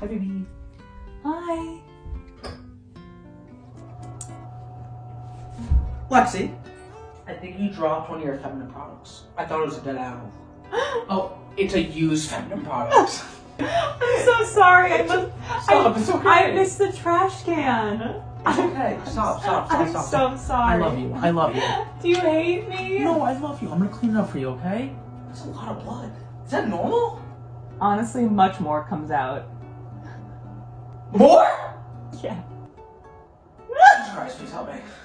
Hi, baby. Hi. Lexi, I think you dropped one of your feminine products. I thought it was a dead animal. Oh, it's a used feminine product. I'm so sorry. Stop, it's okay. I missed the trash can. It's okay. Stop. I'm so sorry. I love you. Do you hate me? No, I love you. I'm gonna clean it up for you, okay? That's a lot of blood. Is that normal? Honestly, much more comes out. More? Yeah. Jesus Christ, please help me.